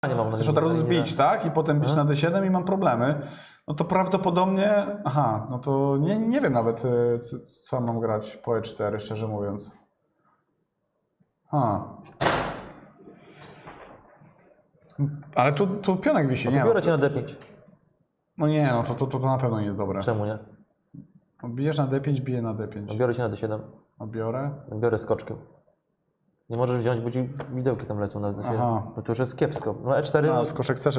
Nie mam Chcesz od razu zbić, tak? I potem bić na D7 i mam problemy. No to prawdopodobnie... Aha, no to nie wiem nawet, co mam grać po E4, szczerze mówiąc. Ale tu pionek wisi, No to nie? biorę cię na D5. No nie, no to na pewno nie jest dobre. Czemu nie? Bijesz na D5, biję na No D5. biorę cię na D7. A biorę? No biorę skoczkiem. Nie możesz wziąć, bo ci widełki tam lecą na D7. Aha. No to już jest kiepsko. No E4... A, skoczek chcesz